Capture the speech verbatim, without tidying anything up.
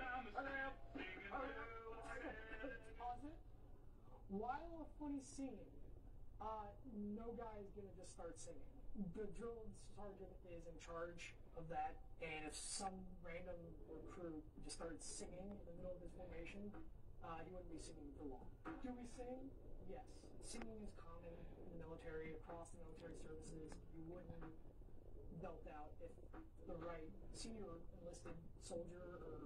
Pause it. While a funny scene, uh, no guy is going to just start singing. The drill sergeant is in charge of that, and if some random recruit just started singing in the middle of his formation, uh, he wouldn't be singing for long. Do we sing? Yes. Singing is common in the military, across the military services. You wouldn't belt out if the right senior enlisted soldier or